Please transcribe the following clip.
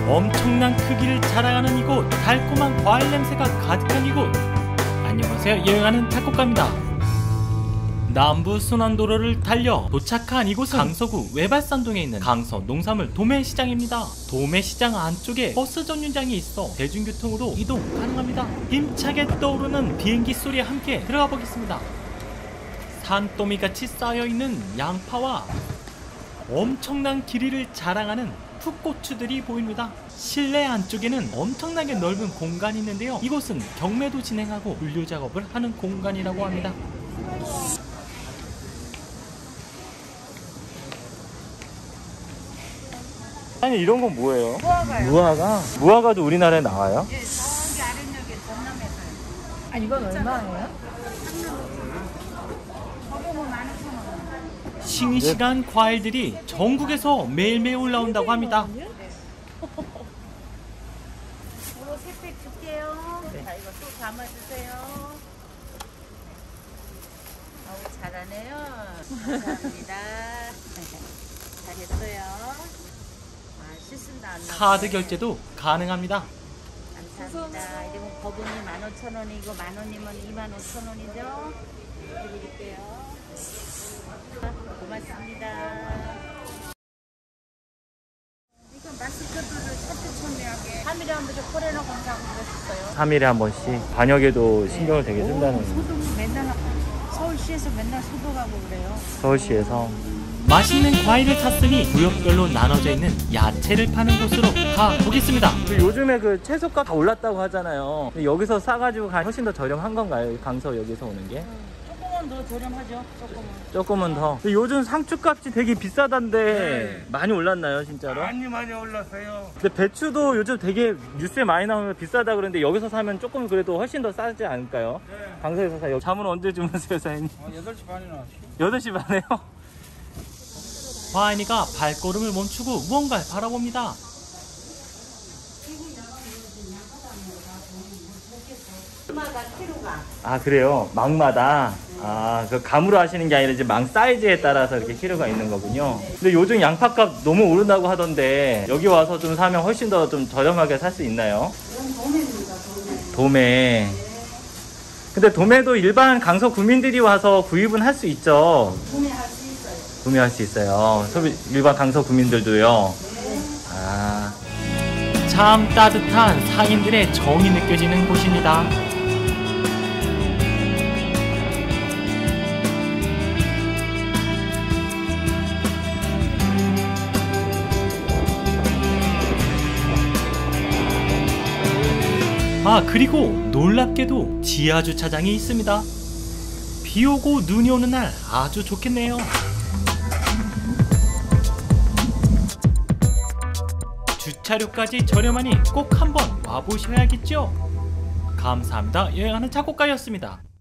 엄청난 크기를 자랑하는 이곳, 달콤한 과일 냄새가 가득한 이곳. 안녕하세요, 여행하는 작곡가입니다. 남부 순환도로를 달려 도착한 이곳은 강서구 외발산동에 있는 강서 농산물 도매시장입니다. 도매시장 안쪽에 버스 정류장이 있어 대중교통으로 이동 가능합니다. 힘차게 떠오르는 비행기 소리와 함께 들어가 보겠습니다. 산더미같이 쌓여있는 양파와 엄청난 길이를 자랑하는 풋고추들이 보입니다. 실내 안쪽에는 엄청나게 넓은 공간이 있는데요, 이곳은 경매도 진행하고 분류 작업을 하는 공간이라고 합니다. 아니, 이런 건 뭐예요? 무화과요. 무화과도 우리나라에 나와요? 예, 저기 아랫역에 전남에서요. 아, 이건 얼마예요? 저거는 15,000원. 싱싱한 과일들이 전국에서 매일매일 올라온다고 합니다. 이거 3팩 줄게요. 자, 이거 또 담아주세요. 아우, 잘하네요. 감사합니다. 잘했어요. 실수도 안 나고. 카드 결제도 가능합니다. 감사합니다. 이러면 거분이 15,000원이고 10,000원이면 25,000원이죠. 드릴게요. 고맙습니다. 이건 마스크들을 차트천리하게 3일에 한 번씩 코레나 검사하고 그랬었어요. 3일에 한 번씩 반역에도 신경을 되게 쓴다는. 소독 맨날 서울시에서 맨날 소독하고 그래요. 서울시에서 맛있는 과일을 샀으니 구역별로 나눠져 있는 야채를 파는 곳으로 가보겠습니다. 요즘에 그 채소가 다 올랐다고 하잖아요. 근데 여기서 싸가지고 훨씬 더 저렴한 건가요? 강서 여기서 오는 게? 조금은 더 저렴하죠. 조금은 더. 근데 요즘 상추값이 되게 비싸던데 많이 올랐나요, 진짜로? 많이 올랐어요. 근데 배추도 요즘 되게 뉴스에 많이 나오면 비싸다 그러는데 여기서 사면 조금 그래도 훨씬 더 싸지 않을까요? 강서에서 사요. 잠은 언제 주무세요, 사장님? 8시 반에 나왔어요. 8시 반에요? 화인이가 발걸음을 멈추고 무언가를 바라봅니다. 아, 그래요? 망마다? 아, 그 감으로 하시는 게 아니라 이제 망 사이즈에 따라서 이렇게 키로가 있는 거군요. 근데 요즘 양파값 너무 오른다고 하던데 여기 와서 좀 사면 훨씬 더 좀 저렴하게 살 수 있나요? 도매입니다. 도매. 근데 도매도 일반 강서 구민들이 와서 구입은 할 수 있죠? 구매할 수 있어요. 구매할 수 있어요. 일반 강서 구민들도요. 아, 참 따뜻한 상인들의 정이 느껴지는 곳입니다. 아, 그리고 놀랍게도 지하 주차장이 있습니다. 비 오고 눈이 오는 날 아주 좋겠네요. 주차료까지 저렴하니 꼭 한번 와보셔야겠죠? 감사합니다. 여행하는 작곡가였습니다.